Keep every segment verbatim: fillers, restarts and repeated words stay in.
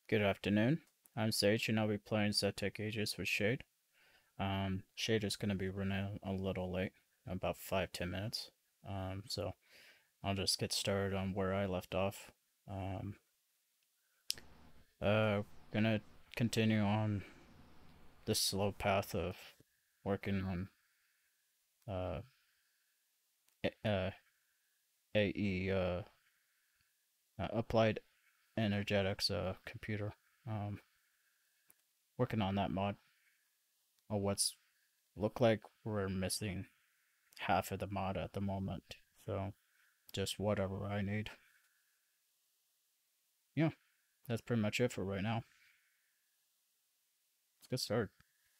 Good afternoon. I'm Sage, and I'll be playing Zetec Aegis with Shade. Um, Shade is going to be running a little late, about five ten minutes. Um, so I'll just get started on where I left off. Um, uh, gonna continue on this slow path of working on uh, uh, A E uh, uh, Applied Energetics uh, computer. Um, working on that mod. Oh, what's look like we're missing half of the mod at the moment. So just whatever I need. Yeah, that's pretty much it for right now. Let's get started.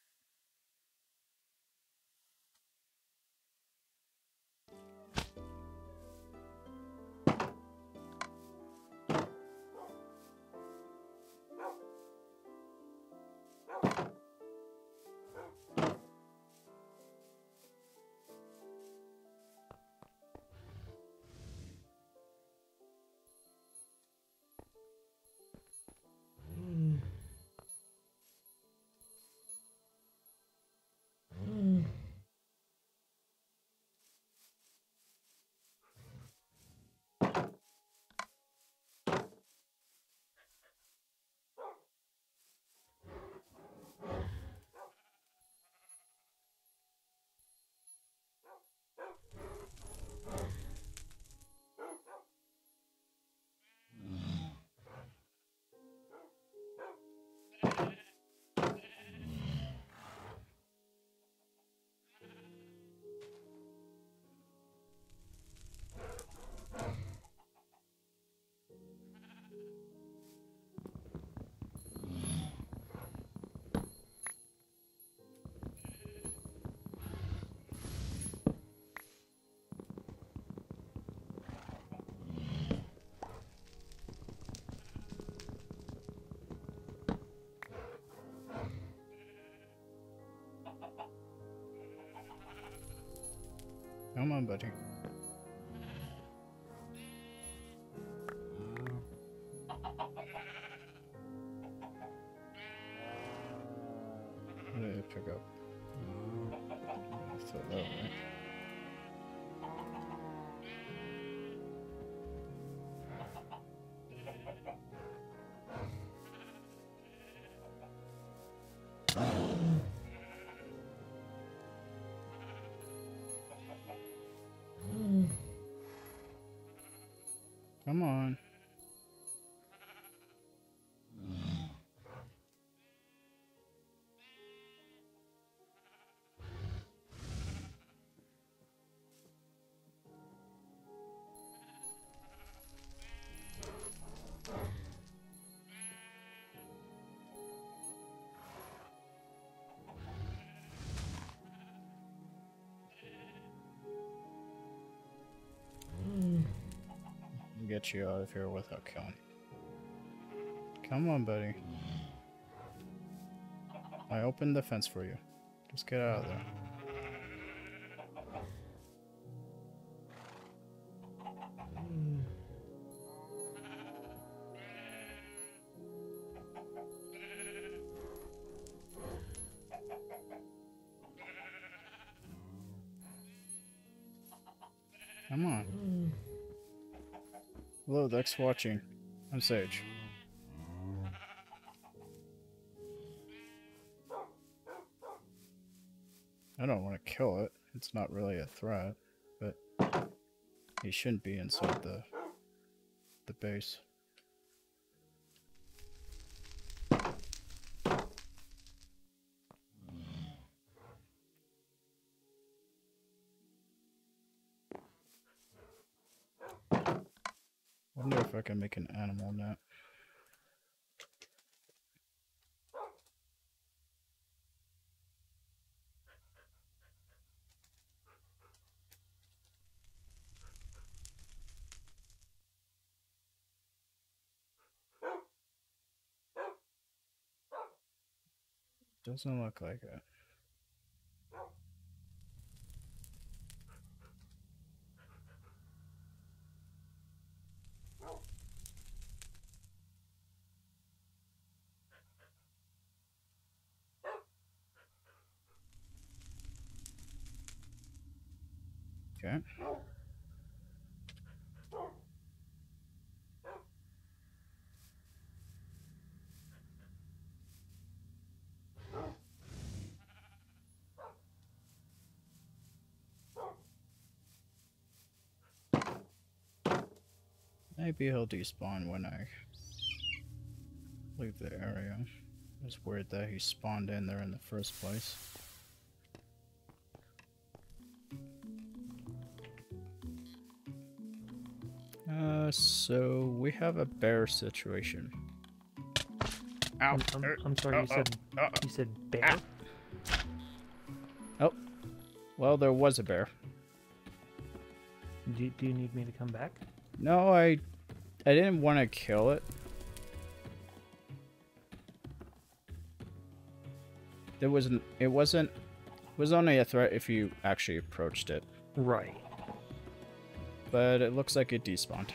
Come on, buddy. What did I pick up? So that right. Come on. Get you out of here without killing. Come on, buddy. I opened the fence for you. Just get out of there. Come on. Hello, thanks for watching. I'm Sage. I don't want to kill it. It's not really a threat, but he shouldn't be inside the the base. Wonder if I can make an animal net. Doesn't look like it. Okay. Maybe he'll despawn when I leave the area. It's weird that he spawned in there in the first place. Uh, so we have a bear situation. Ow! I'm, I'm, I'm sorry, uh, you said uh, uh, you said bear. Ah. Oh, well, there was a bear. Do, do you need me to come back? No, I, I didn't want to kill it. There wasn't. It wasn't. It was only a threat if you actually approached it. Right. But it looks like it despawned.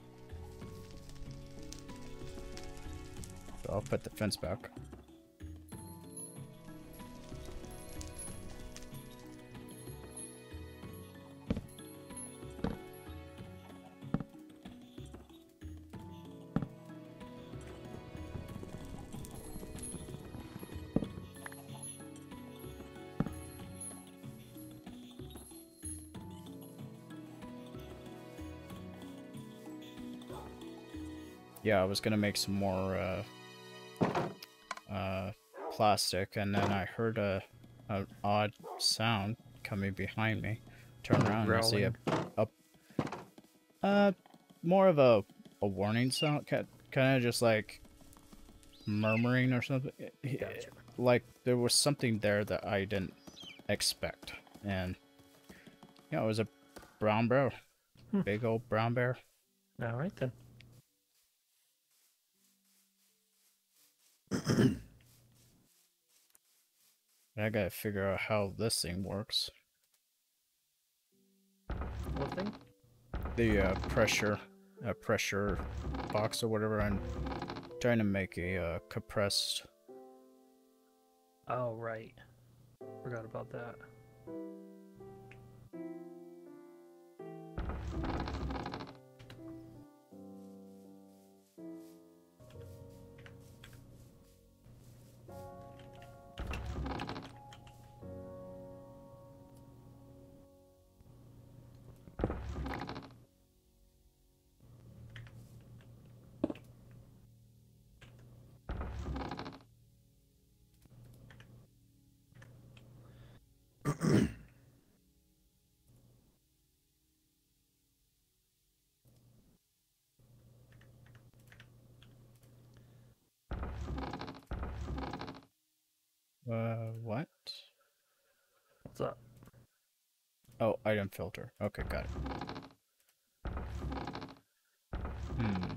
So I'll put the fence back. Yeah, I was gonna make some more uh, uh, plastic, and then I heard a an odd sound coming behind me. Turn around and see a, a uh more of a a warning sound, kind of just like murmuring or something. Gotcha. Like there was something there that I didn't expect, and yeah, it was a brown bear, Hmm. big old brown bear. All right then. I gotta figure out how this thing works. What thing? The uh, pressure, uh, pressure box or whatever. I'm trying to make a uh, compressed. Oh right. Forgot about that. Uh, what? What's up? Oh, item filter. Okay, got it. Hmm.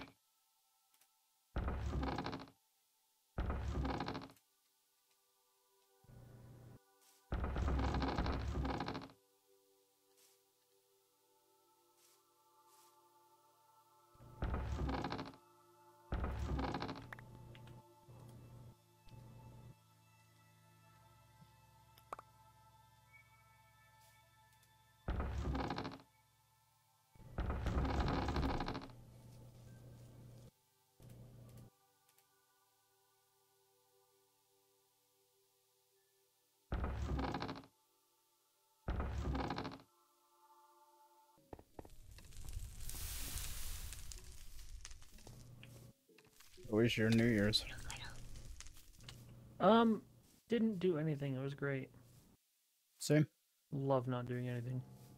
What was your New Year's? Um, didn't do anything. It was great. Same. Love not doing anything.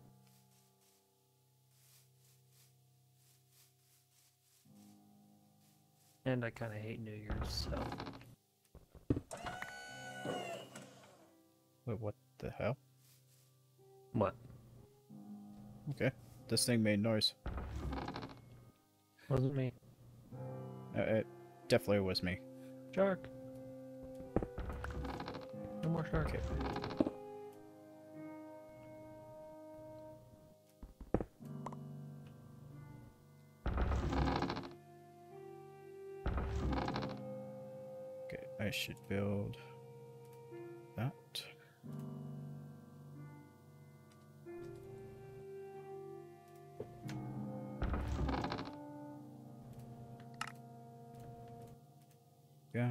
And I kind of hate New Year's, so. Wait, what the hell? What? Okay, this thing made noise. Wasn't me. Uh, it definitely was me. Shark. No more shark. Okay. Okay, I should build that. go.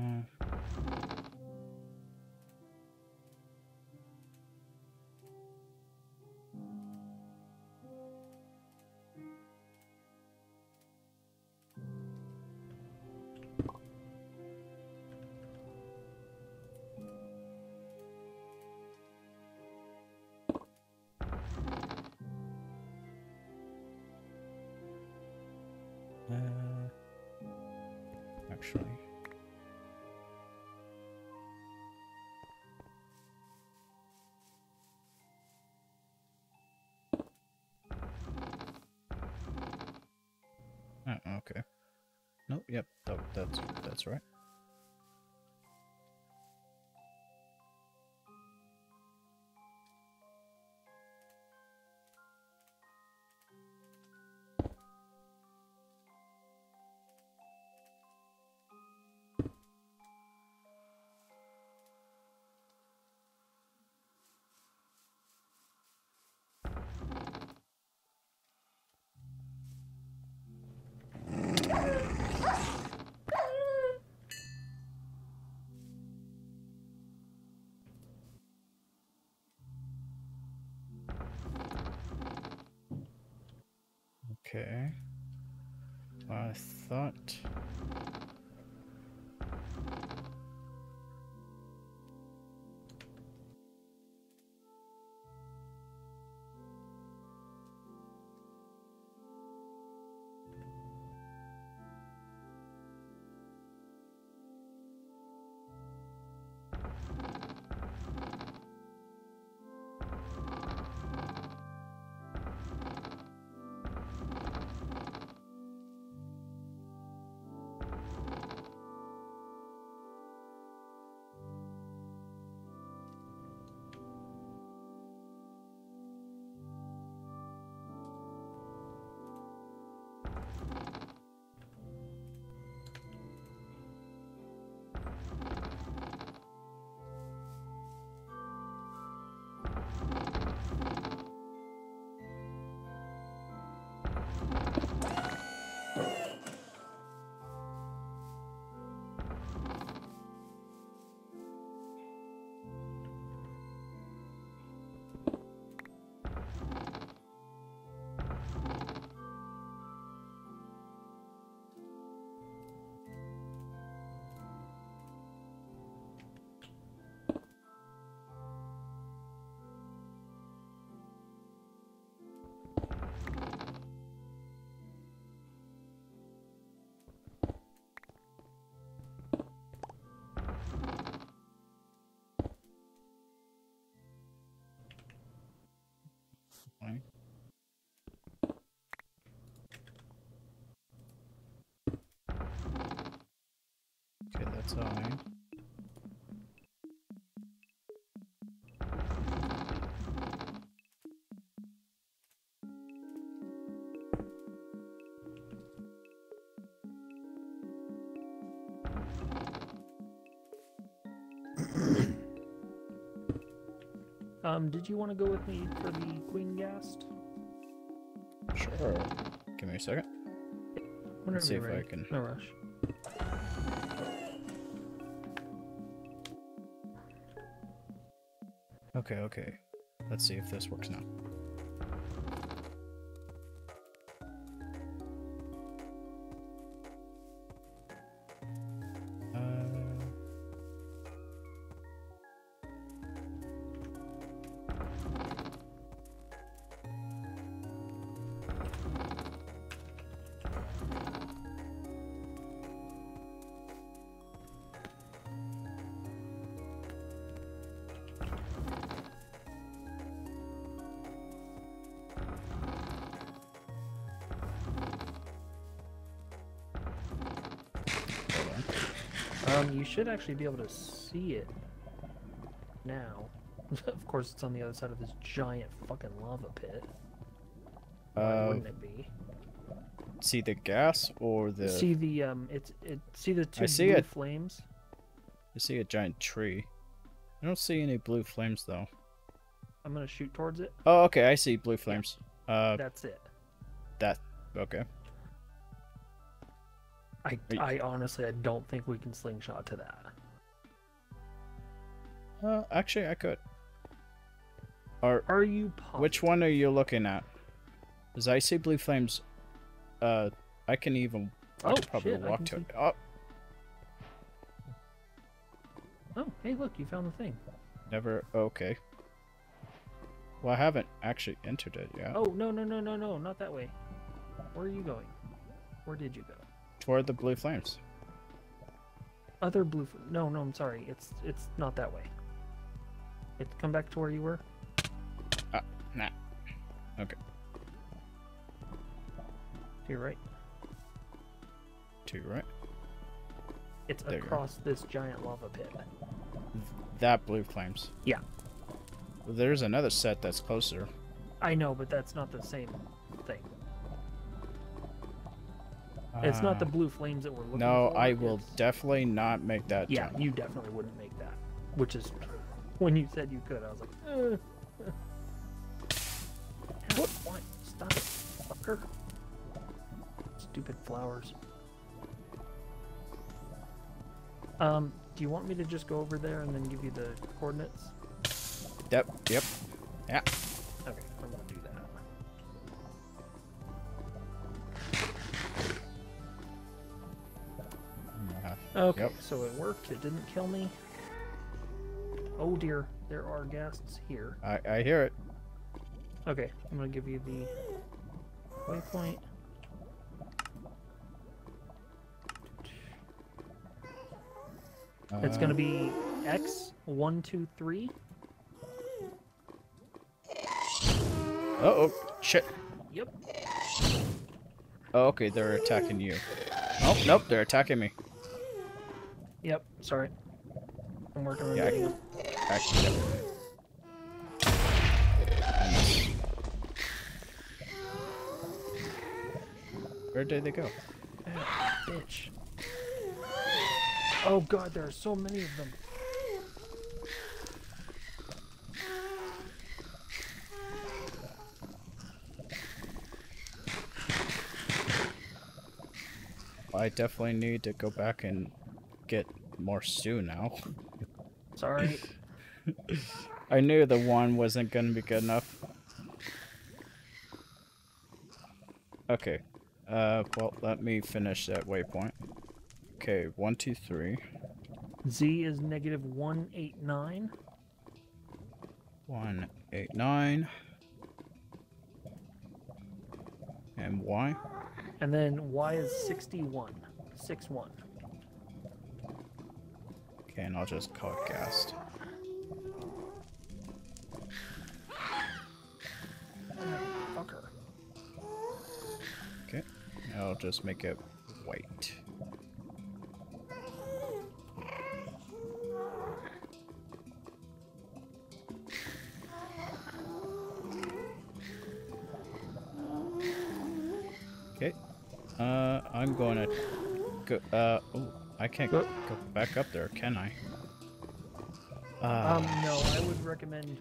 Uh, actually. Oh, okay. Nope, yep, that, that's that's right. Okay. I thought. Fine. Okay, that's all right. Um, did you want to go with me for the Queen Ghast? Sure. Give me a second. Whenever Let's see you're if I ready. can. No rush. Okay, okay. Let's see if this works now. Uh, Um, you should actually be able to see it now. Of course, it's on the other side of this giant fucking lava pit. Why uh, wouldn't it be? see the gas or the? See the um, it's it. See the two I see blue it. flames. I see a giant tree. I don't see any blue flames though. I'm gonna shoot towards it. Oh, okay. I see blue flames. Uh, That's it. that. Okay. I, you- I honestly, I don't think we can slingshot to that. Uh, actually, I could. Or Are you positive? which one are you looking at? Because I see blue flames. Uh, I can even. I Oh, could probably shit, I walk can to see. it. Oh, Oh, hey, look, you found the thing. never. Okay. Well, I haven't actually entered it yet. Oh, no, no, no, no, no, not that way. Where are you going? Where did you go? Toward the blue flames. Other blue. f- No, no, I'm sorry. It's it's not that way. It come back to where you were. Ah, nah. Okay. To your right. To your right. It's There you go. across this giant lava pit. That blue flames. Yeah. Well, there's another set that's closer. I know, but that's not the same thing. It's not the Uh, blue flames that we're looking No, for. I will it's- definitely not make that Yeah, jump. you definitely wouldn't make that. Which is, when you said you could, I was like, uh. What? Why? Stop it, fucker. Stupid flowers. Um, do you want me to just go over there and then give you the coordinates? Yep, yep. Yeah. Okay, I'm gonna do that. Uh, Okay, Yep. so it worked. It didn't kill me. Oh dear, there are ghasts here. I, I hear it. Okay, I'm gonna give you the waypoint. It's gonna Uh, be X one two three. Oh, oh, shit. Yep. Oh, okay, they're attacking you. Oh, nope, they're attacking me. Yep. Sorry. I'm working on Yeah, I- getting them. Actually, yep. Where did they go? Ah, bitch. Oh god, there are so many of them. I definitely need to go back and get more stew now. Sorry. I knew the one wasn't gonna be good enough. Okay. Uh, well, let me finish that waypoint. Okay, one, two, three. Z is negative one eight nine. One, eight, nine. And Y? And then Y is sixty-one. six one. Okay, and I'll just call it gassed. Fucker. Okay, I'll just make it white. Okay, uh, I'm going to go, uh, oh, I can't Go- go back up there, can I? Um, Uh, no, I would recommend.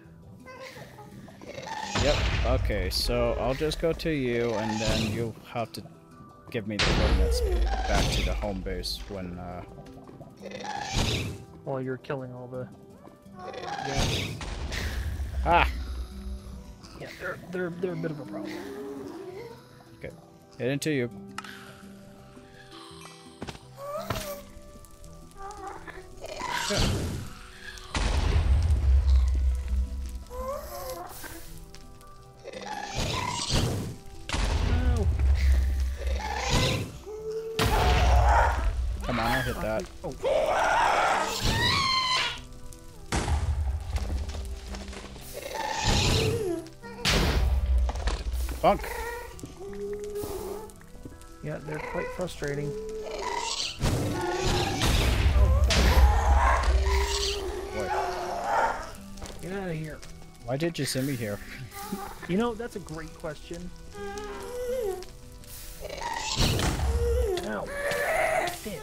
Yep, okay, so I'll just go to you, and then you'll have to give me the coordinates back to the home base when, uh... While you're killing all the. Yeah, Ah! yeah, they're they're they're a bit of a problem. Okay, head into you. Yeah. No. Come on, I'll hit that. Oh. Bunk! Yeah, they're quite frustrating. Boy, Get out of here. why did you send me here? You know, that's a great question. Ow. Bitch.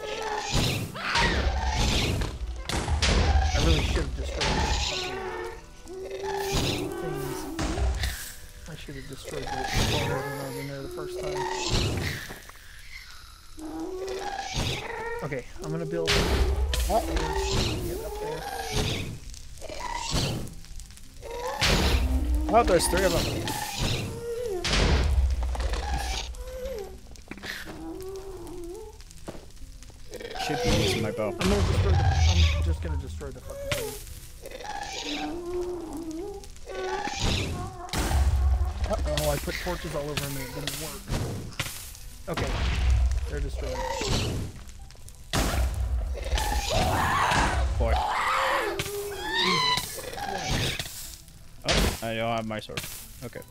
I really should have destroyed these fucking things. I should have destroyed the corner when I was in there the first time. Okay, I'm gonna build. Oh. Get up there. Oh, there's three of them. Should be using my bow. I'm gonna destroy the. I'm just gonna destroy the fucking thing. Uh oh, I put torches all over him and it didn't work. Okay, they're destroyed. Boy. Jesus. Oh, I don't have my sword. Okay.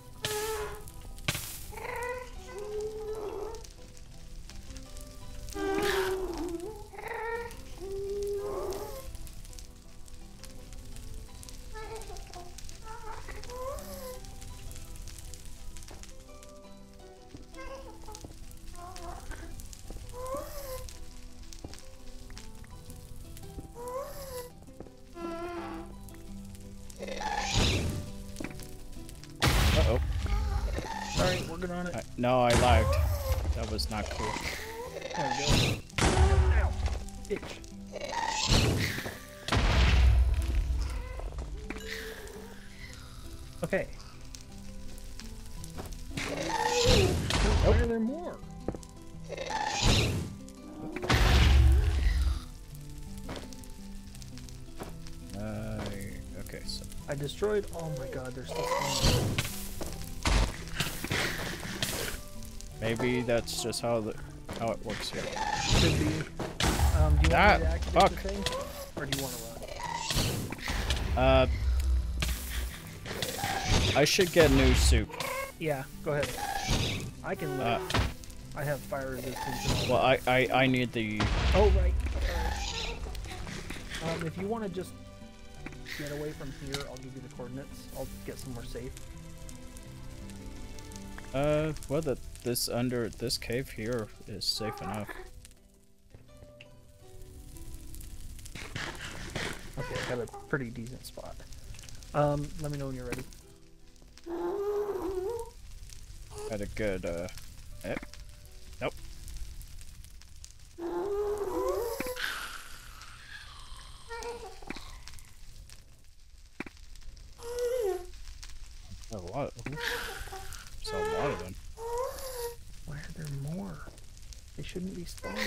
Uh-oh. Sorry, working on it. I, no, I lagged. That was not cool. There we go. Ow. Itch. Okay. Why are there more? Uh, okay, so I destroyed. Oh my god, there's still so many. maybe that's just how the how it works here. Could be. Um, do you Ah, want me to activate fuck. the thing? Or do you want to run? Uh, I should get new soup. Yeah, go ahead. I can live. Uh, I have fire resistance and all well, I I I need the. that. Oh, right. Sorry. Um, if you want to just get away from here, I'll give you the coordinates. I'll get somewhere safe. Uh, well, the this under this cave here is safe enough. Okay, I got a pretty decent spot. Um, let me know when you're ready. Had a good uh. Eh. Nope. A lot. Of, there's a lot of them. Why are there more? They shouldn't be spawning.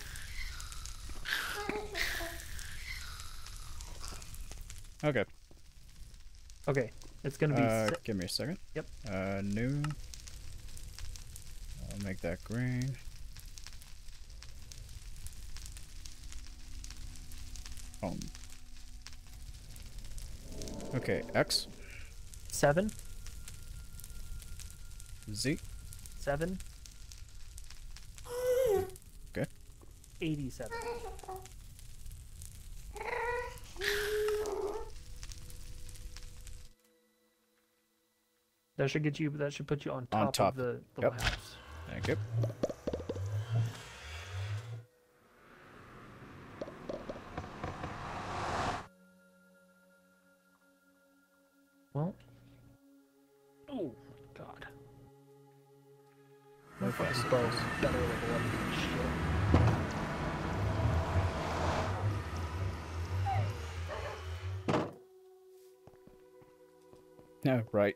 Okay. Okay, it's gonna be. Uh, si- give me a second. Yep. Uh, new. I'll make that green. Home. Okay, X, seven, Z. seven. Okay. eighty-seven. That should get you. That should put you on top, On top. of the, the Yep. house. Thank you. Well. Oh God. My Okay, fucking so bow's this- better level up than shit. Yeah, right.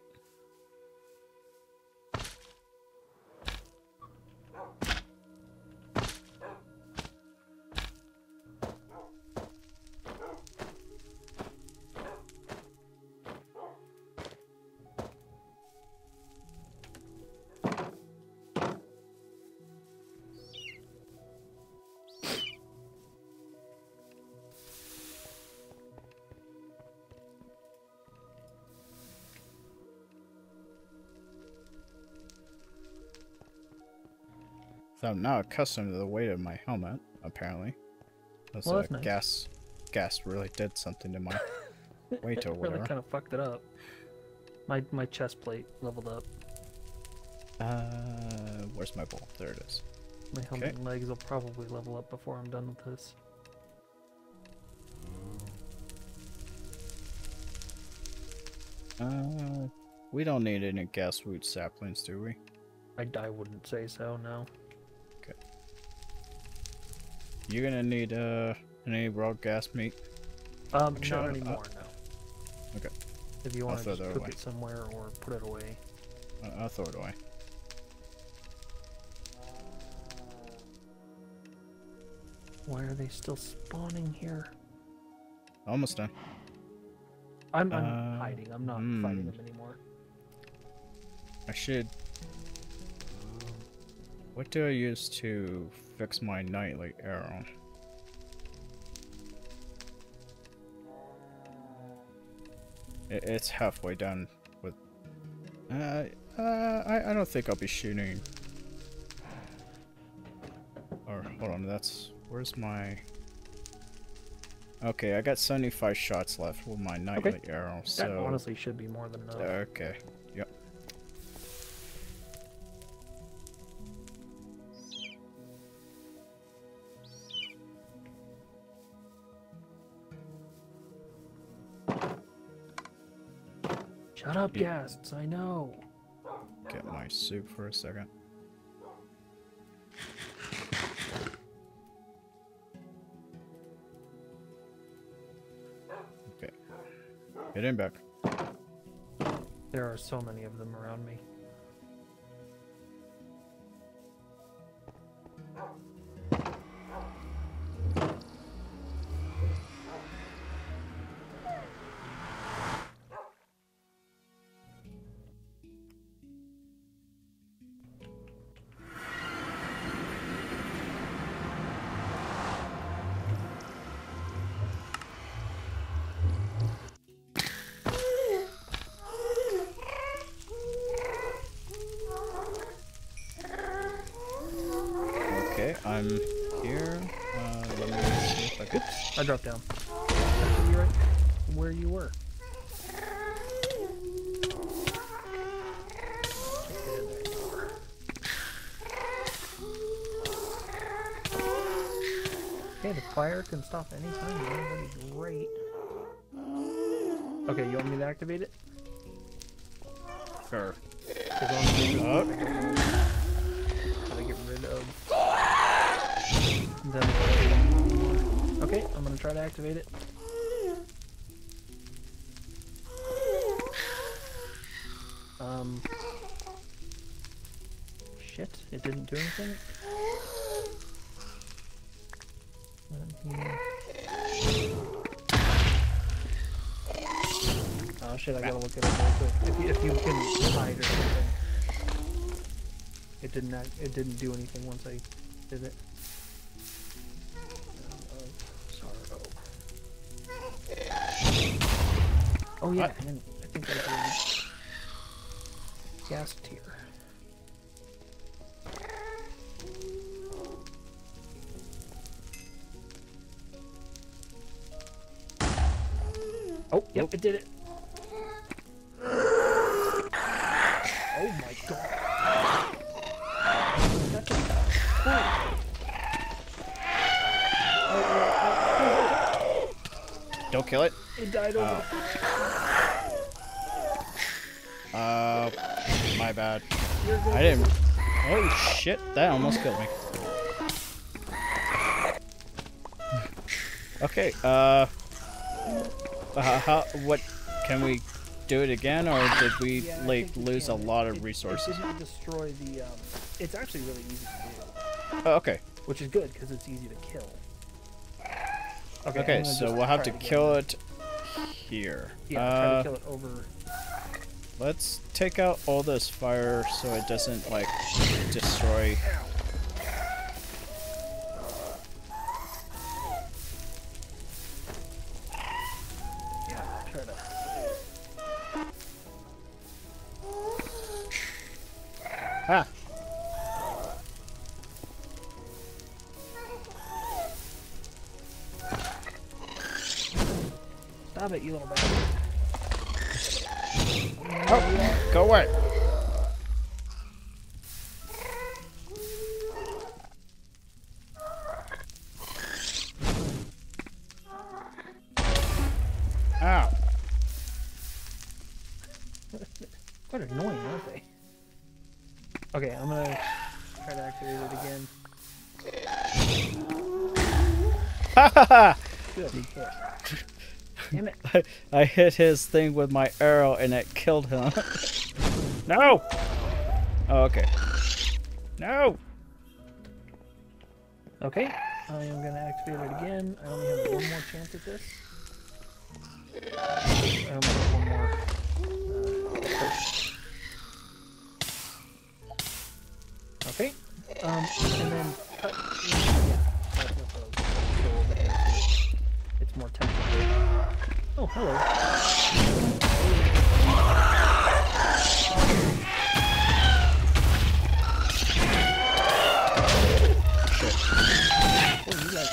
So I'm now accustomed to the weight of my helmet, apparently. That's Well, uh, that's nice. gas gas really did something to my weight or Really whatever. kind of fucked it up. My my chest plate leveled up. Uh, where's my bowl? There it is. My helmet Okay. and legs will probably level up before I'm done with this. Uh, we don't need any gas root saplings, do we? I, I wouldn't say so, no. Okay. you're gonna need uh any raw gas meat. Um, Actually, not I'll- anymore, no. Okay. If you I'll want to throw just that cook away. it somewhere or put it away. I- I'll throw it away. Why are they still spawning here? Almost done. I'm, I'm Uh, hiding. I'm not hmm. fighting them anymore. I should. What do I use to fix my nightly arrow? It, it's halfway done with. Uh, uh, I I don't think I'll be shooting. Or hold on, that's where's my. Okay, I got seventy-five shots left with my nightly Okay. arrow. That So honestly should be more than enough. okay, yep. Shut up, Yeah. guests. I know. Get my soup for a second. Okay. Get in back. There are so many of them around me. Okay, I'm here. Uh, let me see if I can. Oops, I dropped down. That should be right where you were. Okay, there you are. Okay, the fire can stop anytime. That'd be great. Okay, you want me to activate it? Sure. As long as you Up. gotta get rid of them. Okay, I'm gonna try to activate it. Um. Shit, it didn't do anything. Oh shit, I gotta look at it real quick. If you, if you can hide or something. It didn't act, it didn't do anything once I did it. Sorrow. Oh yeah, What? and I think that was gas tier. Oh, yep, Nope. it did it. Oh my god. That's a Don't kill it. It died over. Uh, my bad. You're good. I didn't. Oh shit! That almost killed me. Okay. Uh. Uh, how? What? Can we do it again, or did we Yeah, I like think you lose a can. lot It- of resources? It didn't destroy the. Um, it's actually really easy to do, Oh, okay. which is good because it's easy to kill. Okay, I'm Okay. gonna So just we'll have try to again. kill it here. Yeah, uh, try to kill it over. Let's take out all this fire so it doesn't like destroy. Yeah, try to. Ah. Stop it, you little bastard. Oh, go away. Ow. Quite annoying, aren't they? Okay, I'm gonna try to activate it again. Ha ha ha! Good hit. Damn it. I, I hit his thing with my arrow and it killed him. No! Oh, okay. No! Okay, I am gonna activate it again. I only have one more chance at this. I only have one more. Uh, okay, um, and then cut. Yeah, that's what I'll go over there too. It's more technical. Oh, hello. Oh, you guys.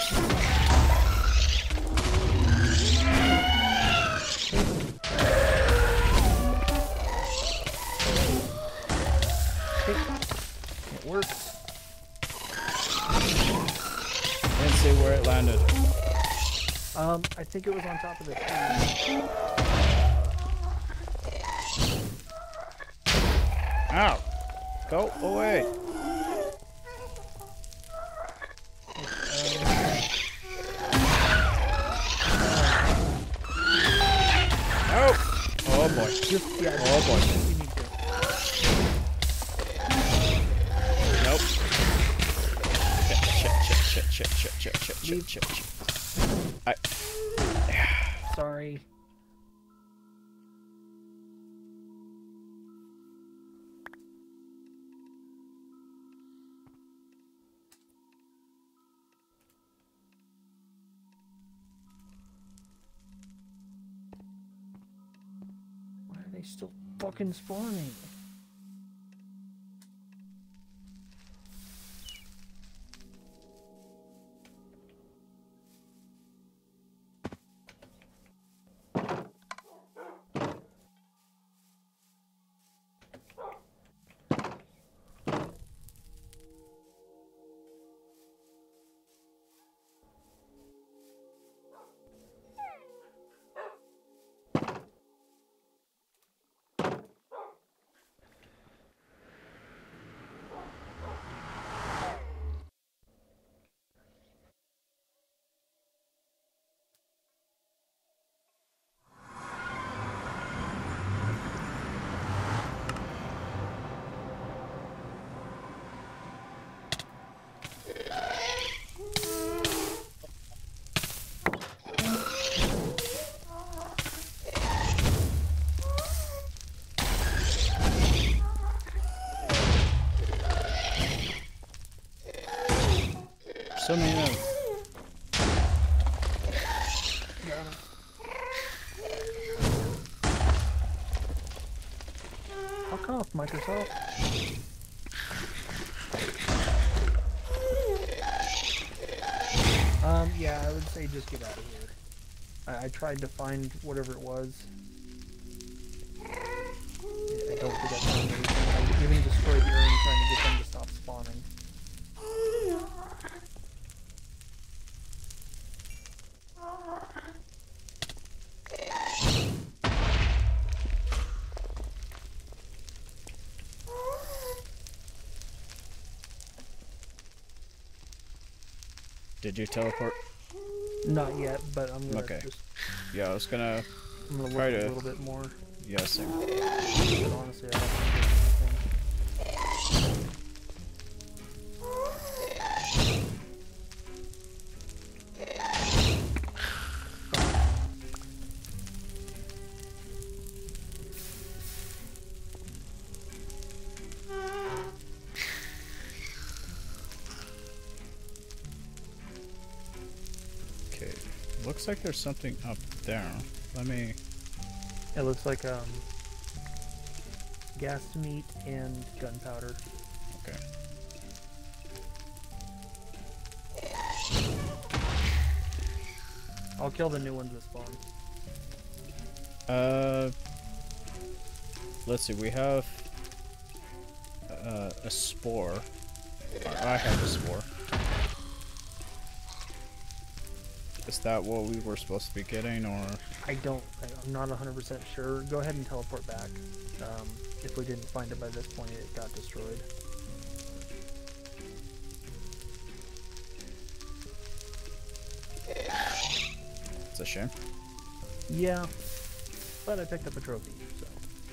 It works. Didn't see where it landed. Um, I think it was on top of the tree. Ow! Go away! Oh! Oh boy. Just, yeah, Oh boy. just you need to. Nope. Shit, shit, shit, shit, shit, shit, shit, shit, shit, shit, shit. I... Sorry. Why are they still fucking spawning? So many of them. Fuck off, Microsoft. Um, yeah, I would say just get out of here. I, I tried to find whatever it was. I don't think I found anything. I even destroyed the urn trying to get them to stop spawning. Did you teleport? Not yet, but I'm gonna Okay. just Yeah, I was gonna... I'm gonna Try look to- a little bit more. Yeah, same. But honestly, I don't think there's anything. Okay. Looks like there's something up there. Let me... It looks like um gas meat and gunpowder. Okay. I'll kill the new ones that spawn. Uh... Let's see, we have... Uh, a spore. Or I have a spore. Is that what we were supposed to be getting, or...? I don't, I- I'm not one hundred percent sure. Go ahead and teleport back. Um, if we didn't find it by this point, it got destroyed. That's a shame. Yeah, but I picked up a trophy, so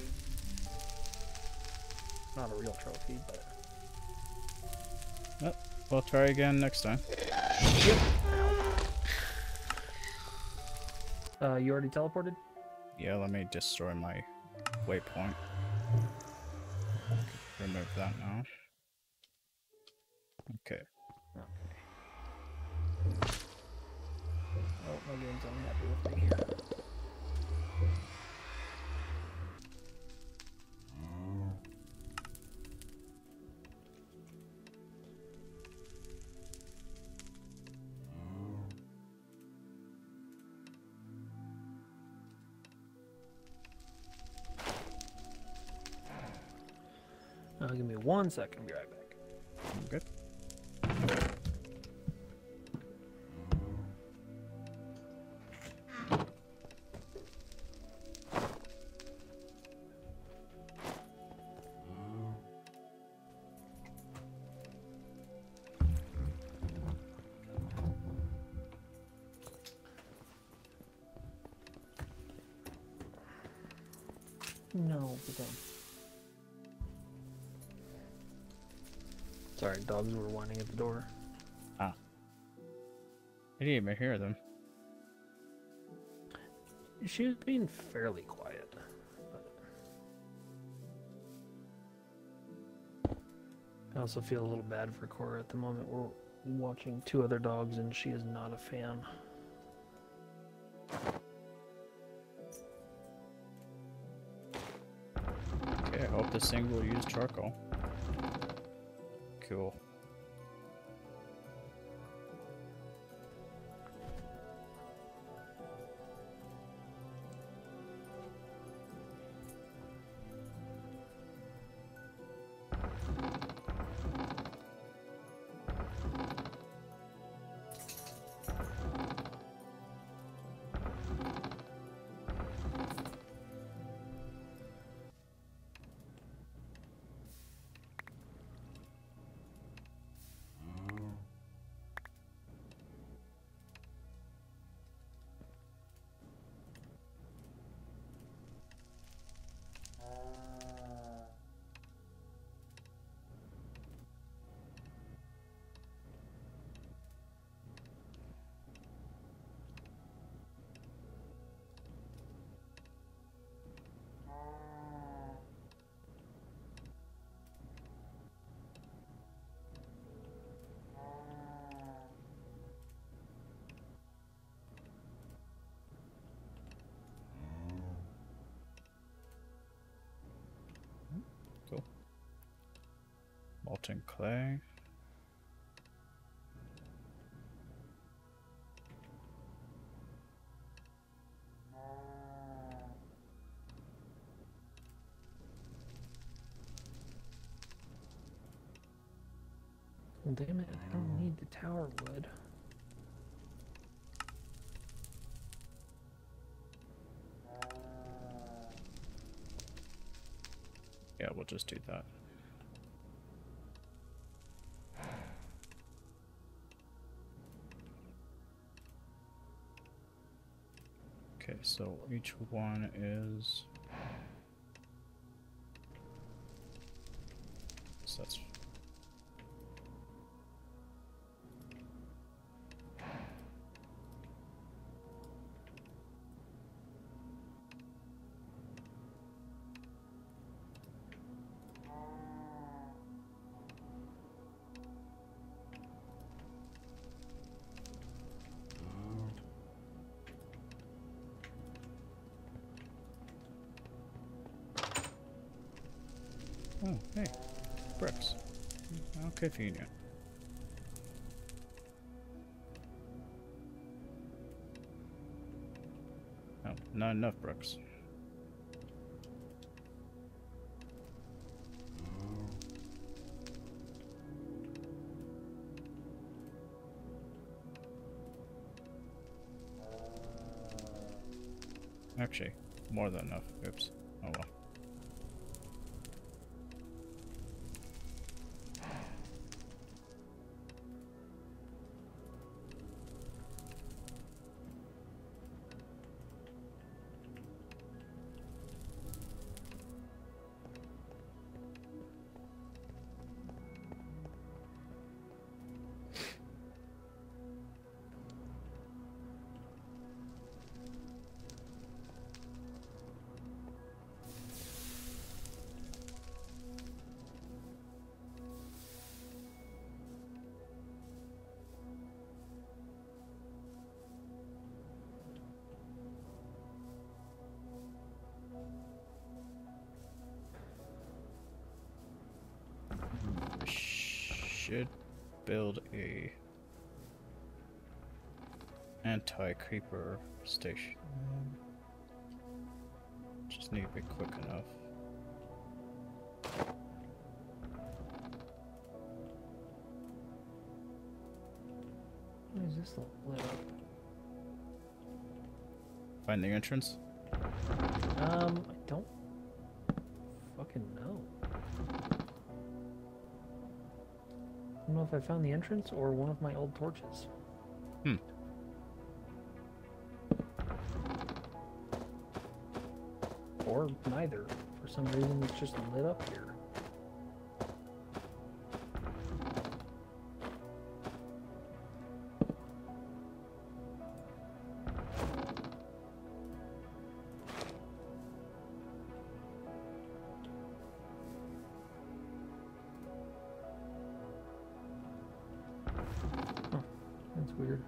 not a real trophy, but Yep. We'll try again next time. yep. Uh, you already teleported? Yeah, let me destroy my waypoint. Remove that now. Okay. Oh, my game's unhappy with me. Uh, give me one second, I'll be right back. Good. No, but then. Sorry, dogs were whining at the door. Ah. I didn't even hear them. She was being fairly quiet. But I also feel a little bad for Cora at the moment. We're watching two other dogs and she is not a fan. Okay, I hope this thing will use charcoal. Cool. Cool. Molten clay. Well, damn it, I don't need the tower wood. Yeah, we'll just do that. Okay, so each one is... So that's... Oh, hey, bricks. How convenient. Oh, not enough bricks. Actually, more than enough. Oops. Oh well. should build a anti-creeper station. Just need to be quick enough. Why is this lit up? Find the entrance? Um, I don't fucking know. I don't know if I found the entrance or one of my old torches. Hmm. Or neither. For some reason, it's just lit up here. Huh. That's weird.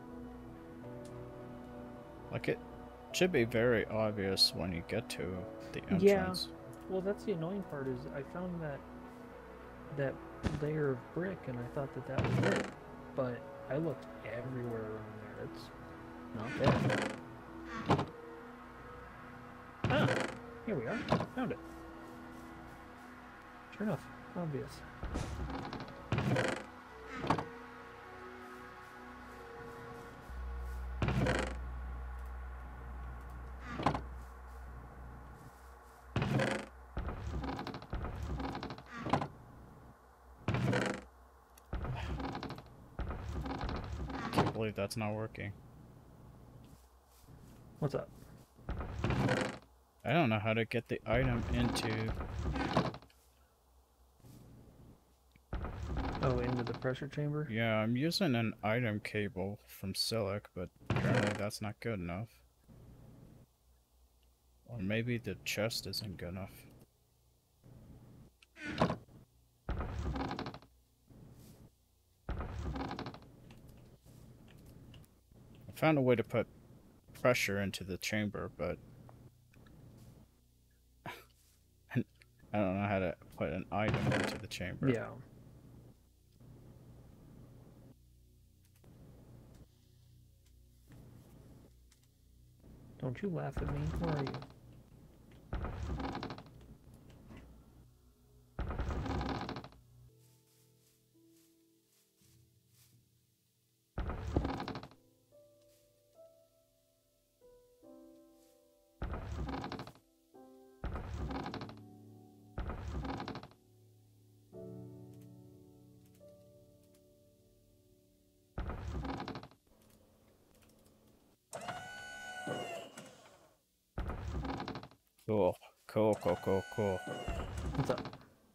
Like it should be very obvious when you get to the entrance. Yeah. Well, that's the annoying part is I found that that layer of brick and I thought that that was it, but I looked everywhere around there. It's not there. Ah, here we are. Found it. Sure enough, obvious. Can't believe that's not working. What's up? I don't know how to get the item into... Oh, into the pressure chamber? Yeah, I'm using an item cable from Silic, but apparently that's not good enough. Or maybe the chest isn't good enough. I found a way to put pressure into the chamber, but I don't know how to put an item into the chamber. Yeah. Don't you laugh at me. Where are you? Cool. Cool, cool, cool, cool. What's up?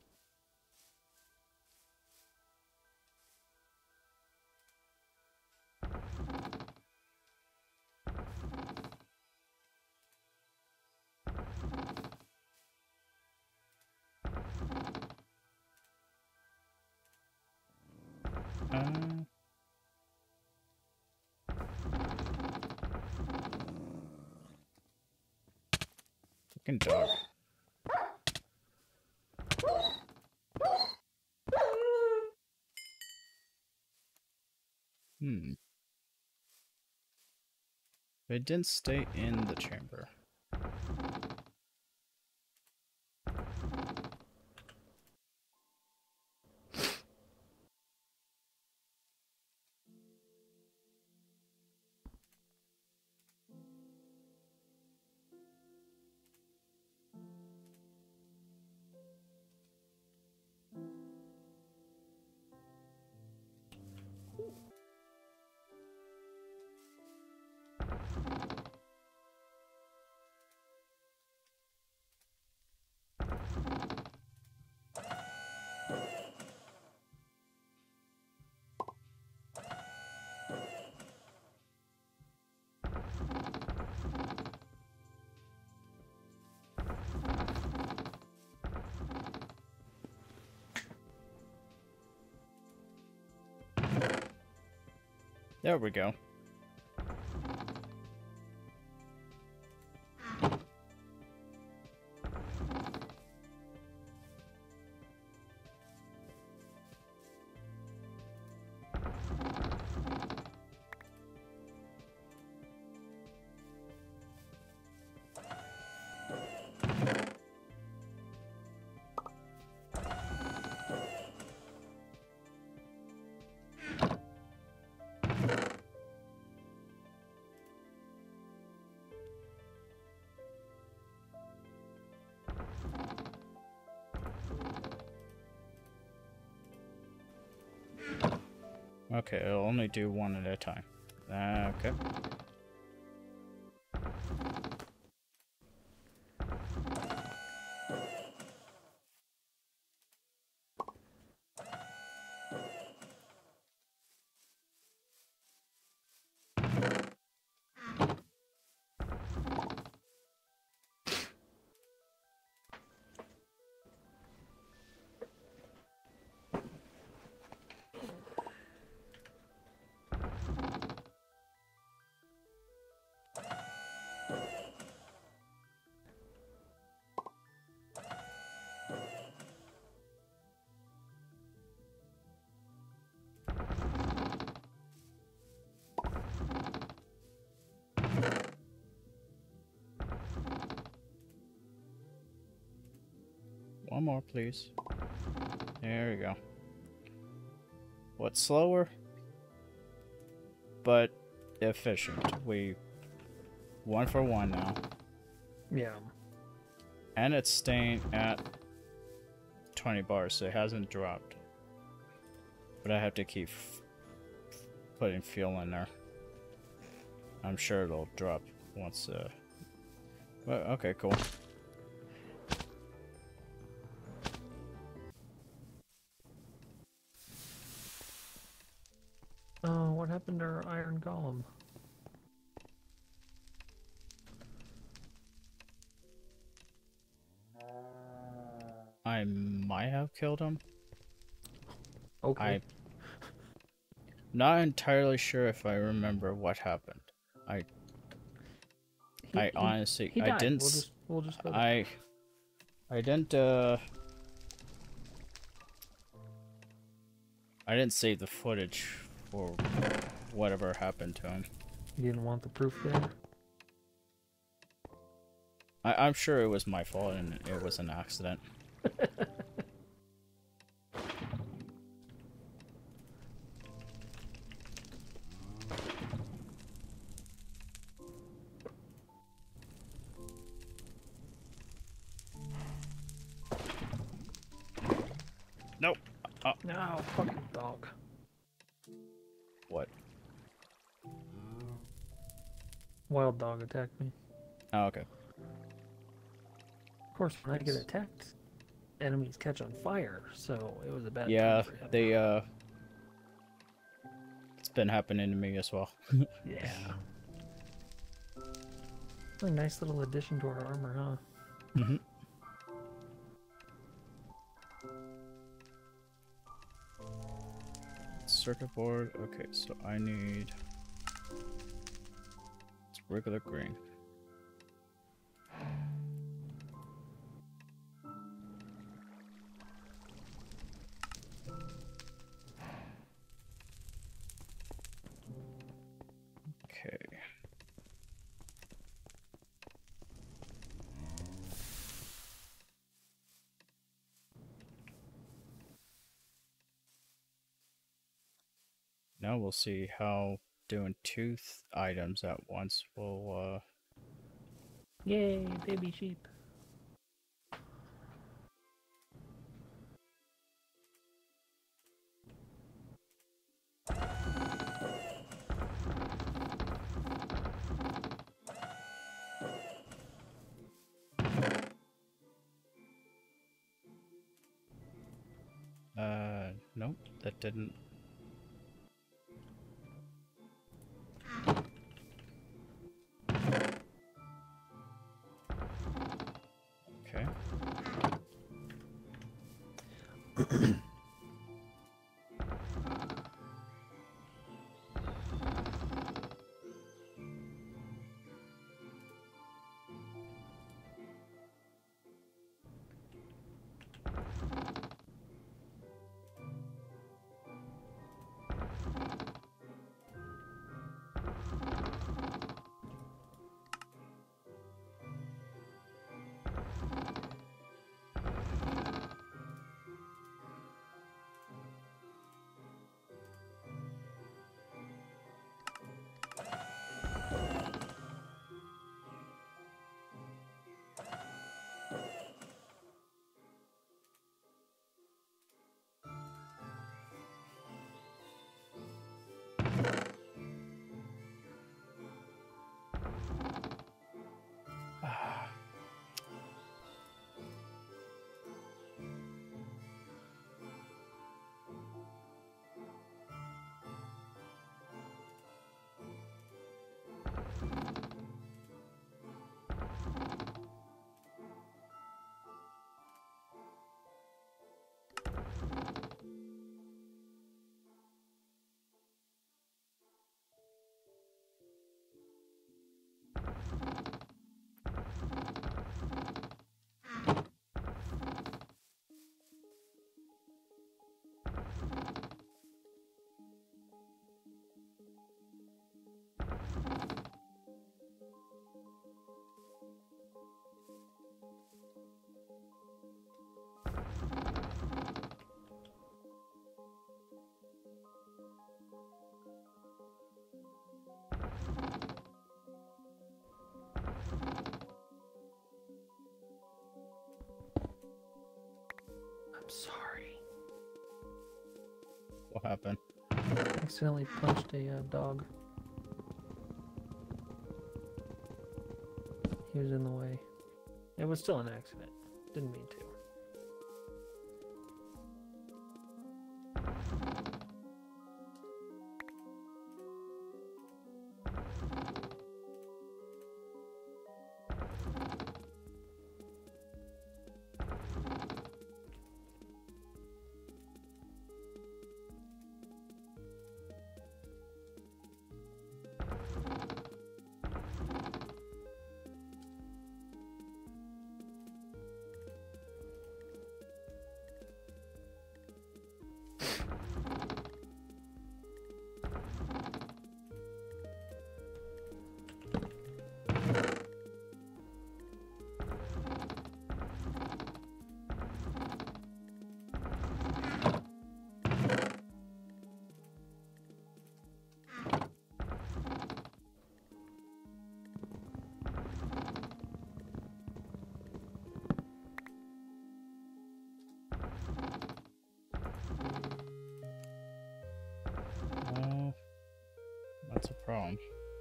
Uh, fucking dog. Hmm. But it didn't stay in the chamber. There we go. Okay, it'll only do one at a time. Uh, okay. One more, please. There we go. What's slower, but efficient. We one for one now. Yeah. And it's staying at twenty bars, so it hasn't dropped. But I have to keep f putting fuel in there. I'm sure it'll drop once. Uh... Well, okay, cool. Oh, what happened to our iron golem? I might have killed him. Okay. I'm not entirely sure if I remember what happened. I He- I he- honestly he I died. didn't We'll s- just, we'll just go there. I I didn't uh I didn't save the footage for whatever happened to him. You didn't want the proof there? I, I'm sure it was my fault and it was an accident. Nope. Uh, No, fucking dog. what? Wild dog attacked me. Oh, okay. Of course, when I get attacked, enemies catch on fire, so it was a bad Yeah, time for him. they uh it's been happening to me as well. Yeah. A nice little addition to our armor, huh? Mm-hmm. Circuit board. Okay, so I need it's regular green. Okay. Now we'll see how doing two th items at once will uh Yay, baby sheep. uh nope, that didn't. Okay. I'm sorry. What happened? Accidentally punched a uh, dog. He was in the way. It was still an accident. Didn't mean to. Uh, that's a problem.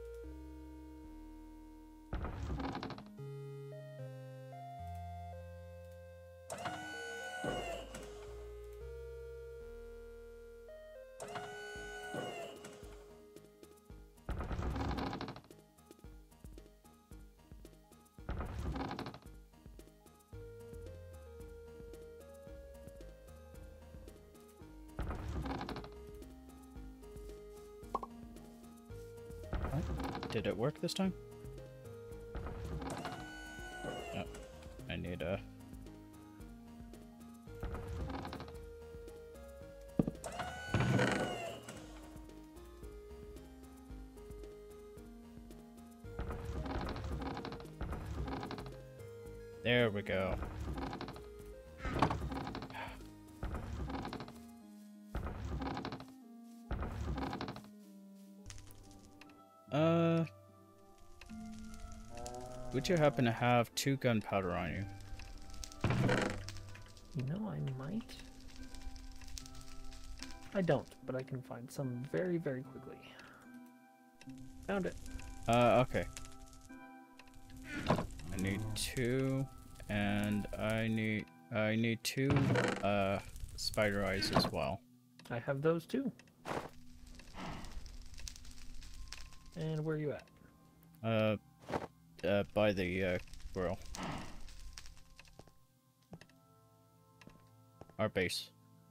Did it work this time? Oh, I need a... There we go. Uh, would you happen to have two gunpowder on you? You know, I might. I don't, but I can find some very, very quickly. Found it. Uh, okay. I need two, and I need I need two uh spider eyes as well. I have those too. And where are you at? Uh, uh by the uh grill. Our base.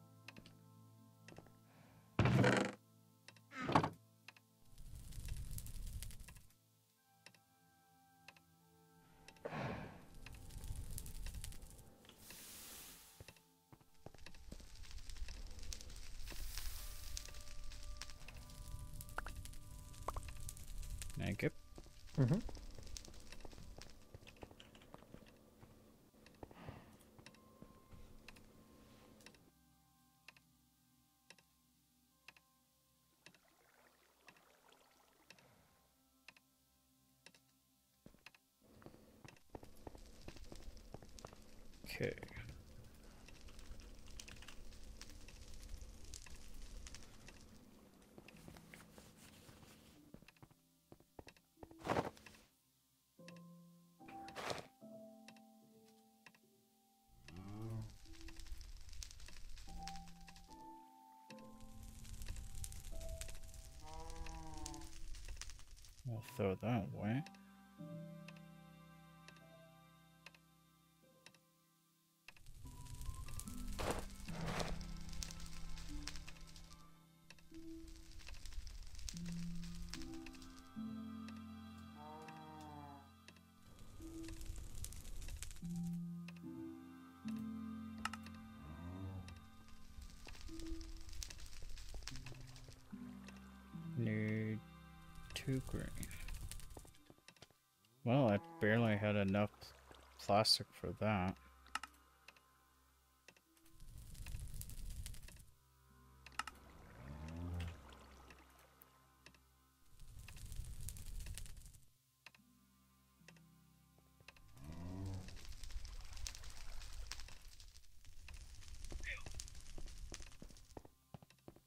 Thank you. Mm-hmm. Okay. I'll throw that away. Need two green. Well, I barely had enough plastic for that.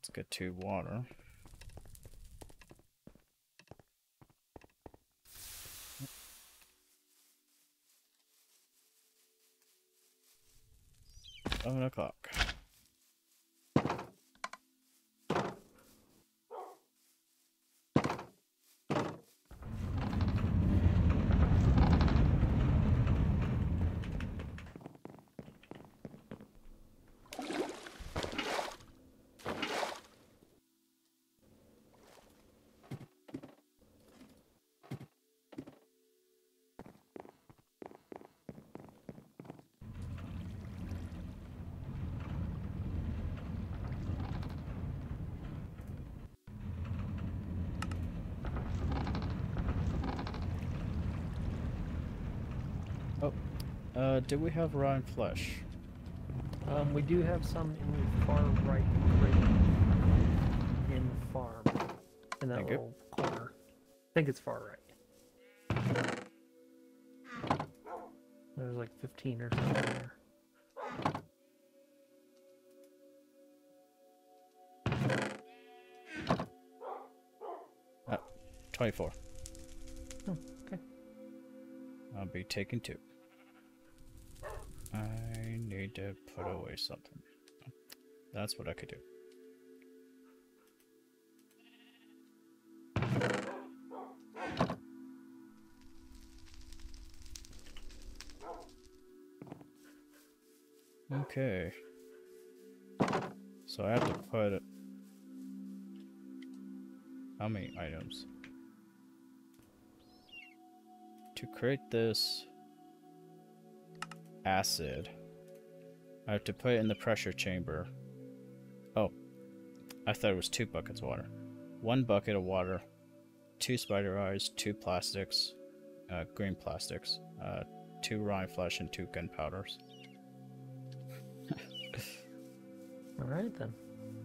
Let's get to water. Seven o'clock. Oh, uh, do we have raw flesh? Um, we do have some in the far right crate in farm, in that Thank you. little corner. I think it's far right. There's like fifteen or something there. Uh, twenty-four. Oh, okay. I'll be taking two. I need to put away something. That's what I could do. Okay. So I have to put it. How many items? To create this acid, I have to put it in the pressure chamber. Oh, I thought it was two buckets of water. One bucket of water, two spider eyes, two plastics, uh, green plastics, uh, two raw flesh, and two gunpowders. Alright then.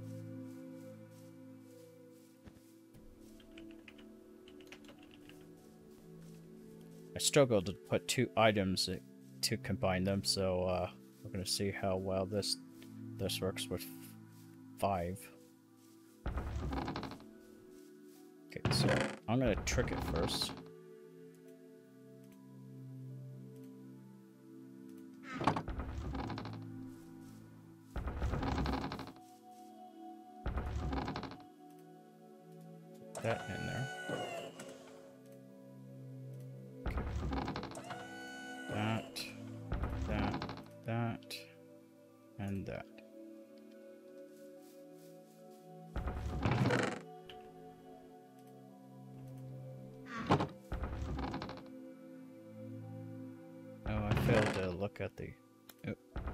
I struggled to put two items to combine them, so uh, we're gonna see how well this this works with five. Okay, so I'm gonna trick it first. Put that in there. That, that, that, and that. Oh, I failed to look at the... Oh.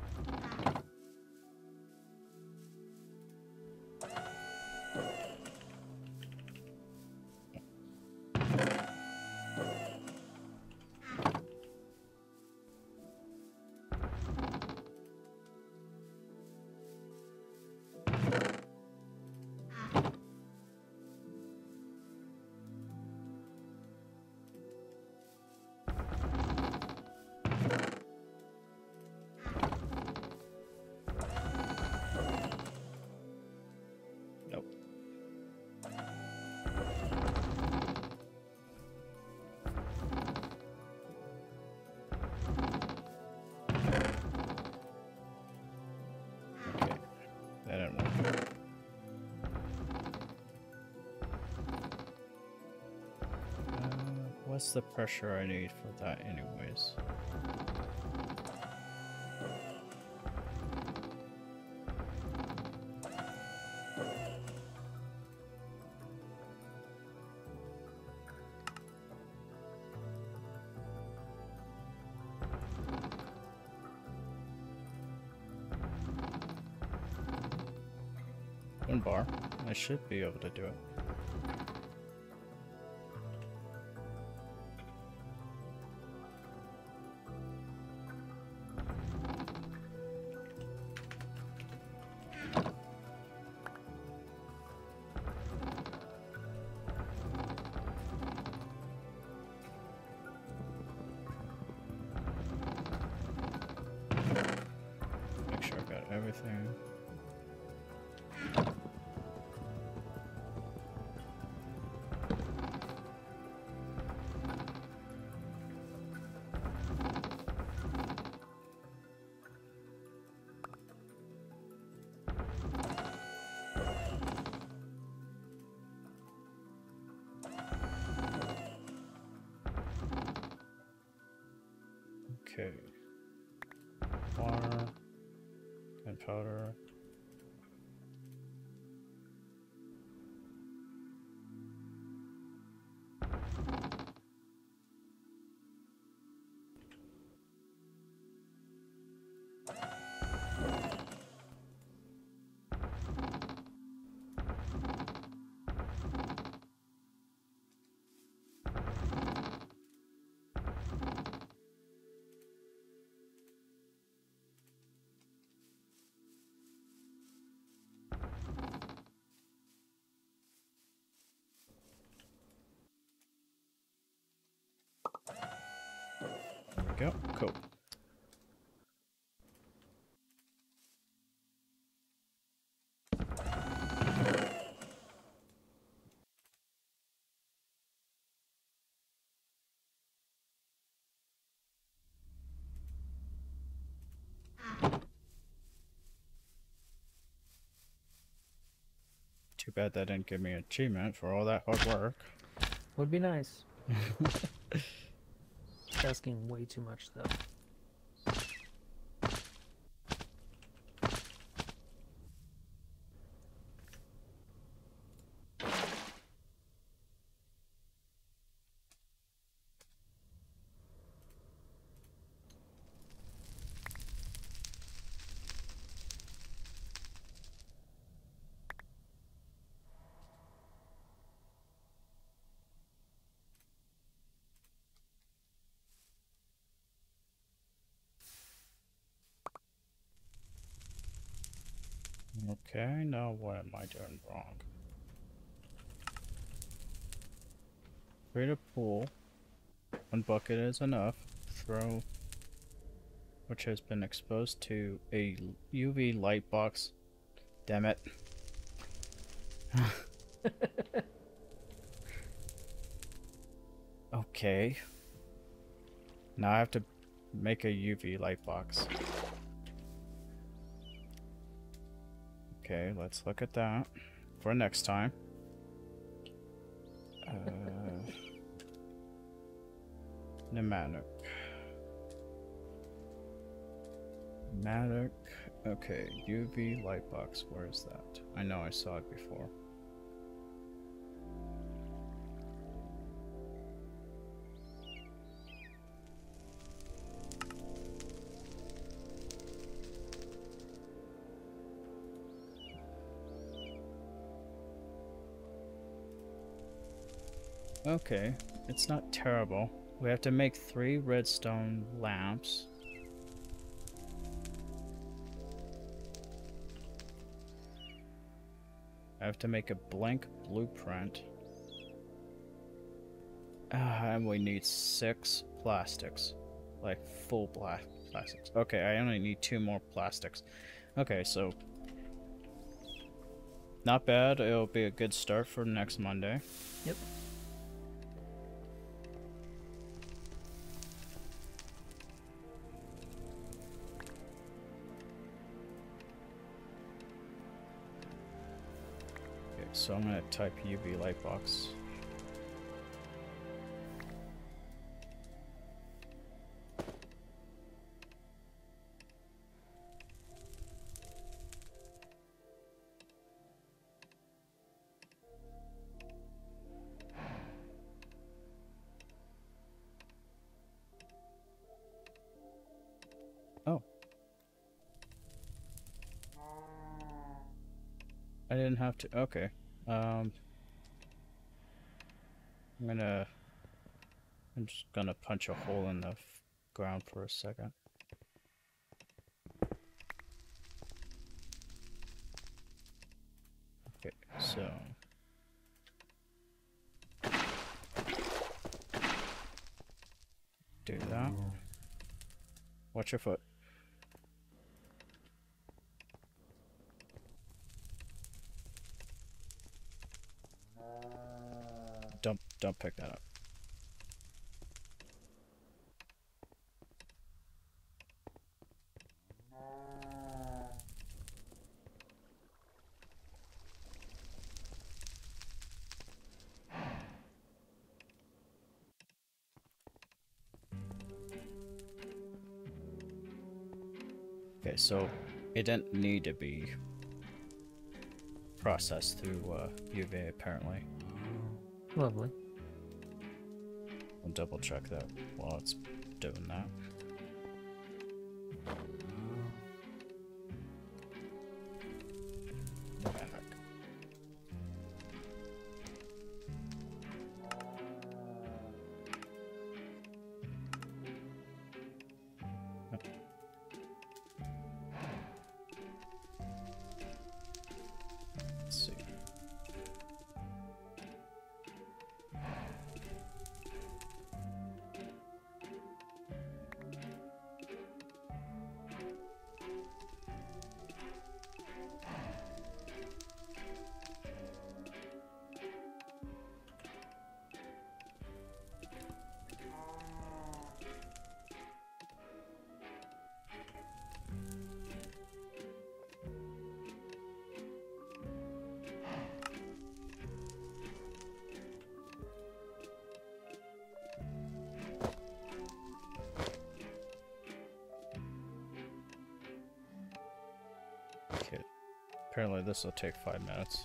That didn't work. Uh, what's the pressure I need for that anyways? One bar. I should be able to do it. Make sure I got everything. Okay. Water. Gunpowder. There we go. Cool. Too bad that didn't give me an achievement for all that hard work. Would be nice. It's asking way too much, though. Okay, now what am I doing wrong? Create a pool. One bucket is enough. Throw, which has been exposed to a U V light box. Damn it. Okay. Now I have to make a U V light box. Okay, let's look at that for next time. Uh, pneumatic. Pneumatic. Okay, U V light box. Where is that? I know I saw it before. Okay, it's not terrible. We have to make three redstone lamps. I have to make a blank blueprint. Uh, and we need six plastics. Like full black plastics. Okay, I only need two more plastics. Okay, so not bad. It'll be a good start for next Monday. Yep. So I'm gonna type U V light box. Oh. I didn't have to. Okay. Um. I'm gonna. I'm just gonna punch a hole in the f ground for a second. Okay, so. Do that. Watch your foot. Don't don't pick that up. Okay, so it didn't need to be processed through uh, U V A apparently. Lovely. I'll double check that while it's doing that. Let's see. Okay. Apparently this will take five minutes.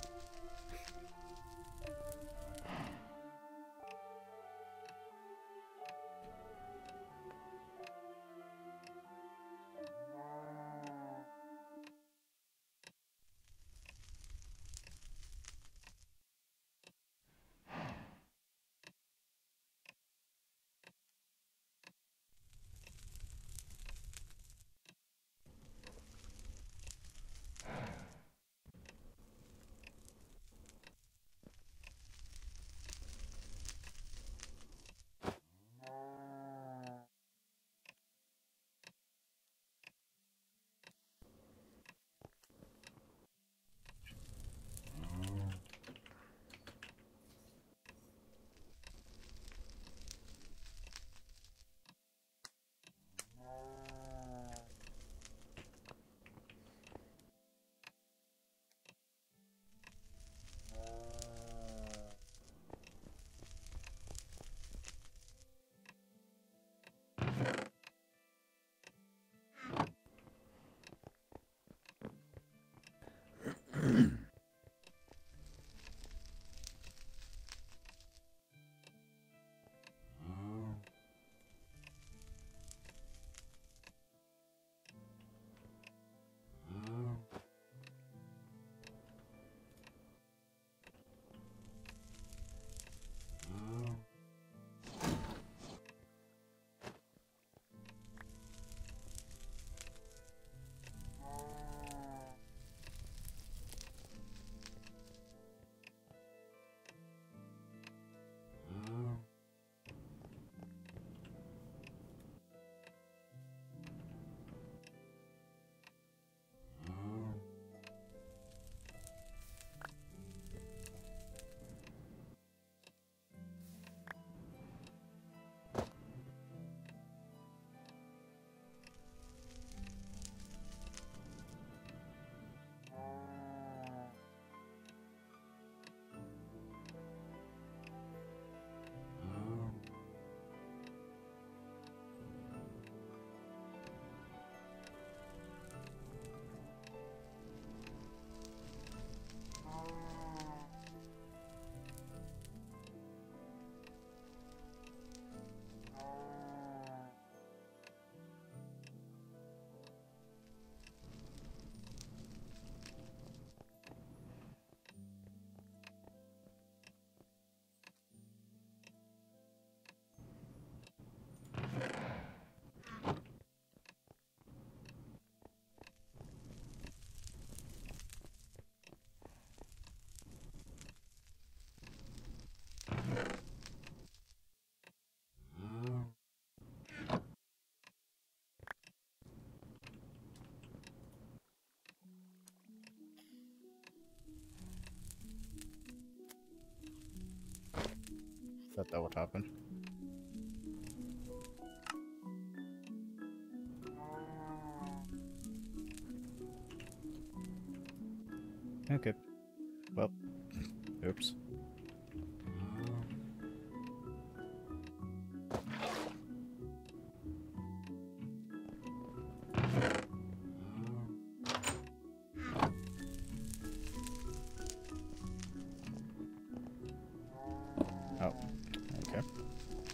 Thought that would happen. Okay. Well, oops.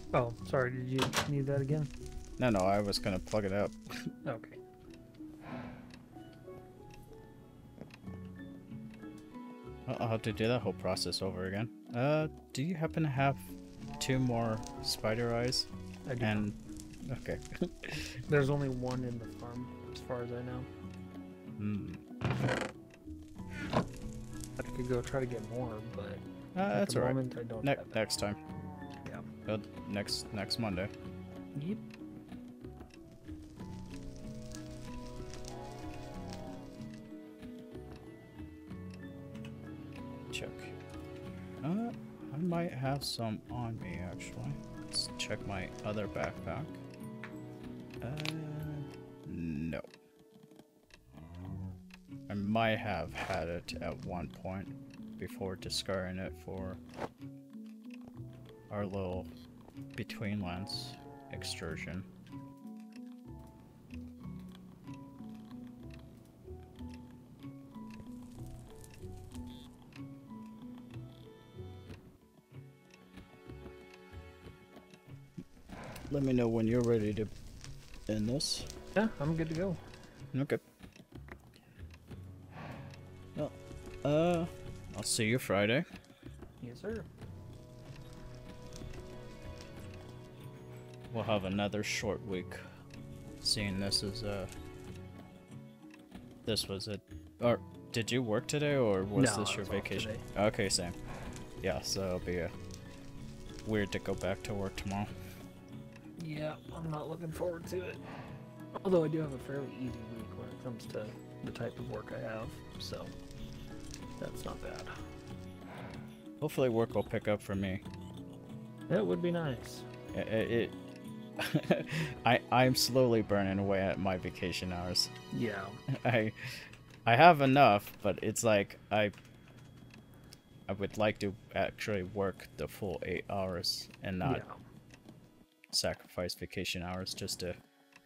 Oh, sorry, did you need that again? No, no, I was gonna plug it up. Okay. I'll I'll have to do that whole process over again. Uh, do you happen to have two more spider eyes? I do. And okay. There's only one in the farm, as far as I know. Hmm. I could go try to get more, but Uh, at that's the alright. moment I don't Ne have it. next time. Yeah. Uh, next next Monday. Yep. Check. Uh, I might have some on me actually. Let's check my other backpack. Uh, no. I might have had it at one point before discarding it for our little between lands excursion. Let me know when you're ready to end this. Yeah, I'm good to go. Okay. Well, uh, I'll see you Friday. Yes, sir. We'll have another short week. Seeing this as a... This was a... Or, did you work today, or was No, this I your was off vacation? today. Okay, same. Yeah, so it'll be a... weird to go back to work tomorrow. Yeah, I'm not looking forward to it. Although I do have a fairly easy week when it comes to the type of work I have, so that's not bad. Hopefully work will pick up for me. That would be nice. It... it I, I'm slowly burning away at my vacation hours. Yeah. I I have enough, but it's like I I would like to actually work the full eight hours and not Yeah. sacrifice vacation hours just to...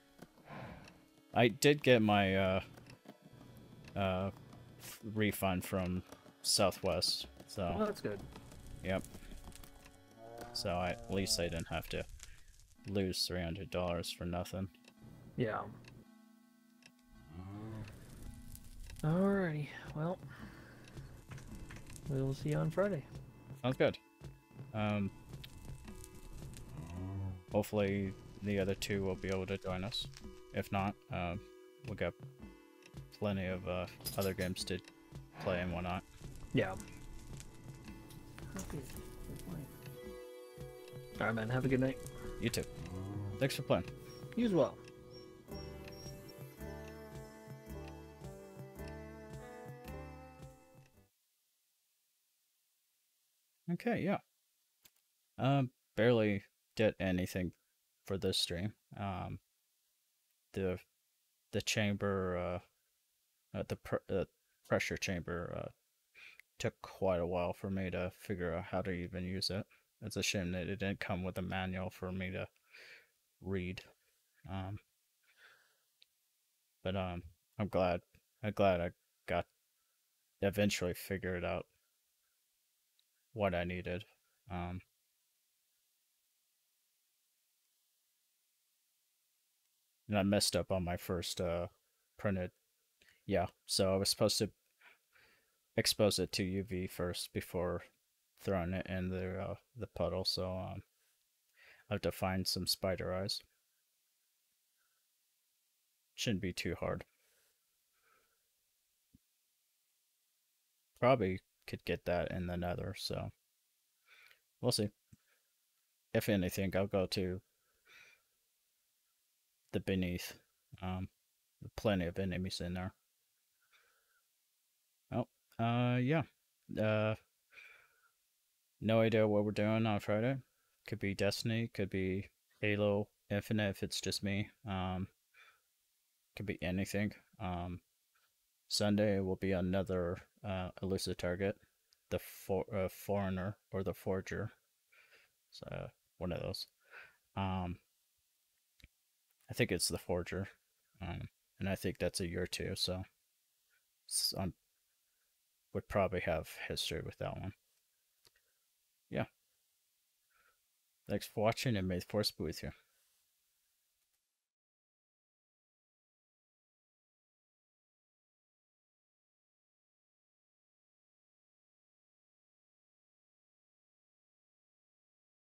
I did get my uh uh f- refund from Southwest, so Well, that's good. yep. So I, at least I didn't have to lose three hundred dollars for nothing. Yeah. Alrighty. Well, we'll see you on Friday. Sounds good. Um, hopefully the other two will be able to join us. If not, um, we got plenty of uh, other games to play and whatnot. Yeah. Okay. Alright, man. Have a good night. You too. Thanks for playing. You as well. Okay, yeah. Um, barely did anything for this stream. Um, the the chamber, uh, uh the pr uh, pressure chamber, uh, took quite a while for me to figure out how to even use it. It's a shame that it didn't come with a manual for me to read. Um, but um, I'm glad. I'm glad I got eventually figured out what I needed. Um, and I messed up on my first uh printed. Yeah, so I was supposed to expose it to U V first before throwing it in the uh, the puddle. So um, I have to find some spider eyes. Shouldn't be too hard. Probably could get that in the nether, so we'll see. If anything, I'll go to the beneath. Um, plenty of enemies in there. Oh, uh, yeah. Uh, no idea what we're doing on Friday. Could be Destiny, could be Halo Infinite if it's just me. Um, could be anything. Um, Sunday will be another uh, elusive target, the for, uh, foreigner or the forger. So one of those. Um, I think it's the forger, um, and I think that's a year two. So I would probably have history with that one. Yeah, Thanks for watching, and may the force be with you.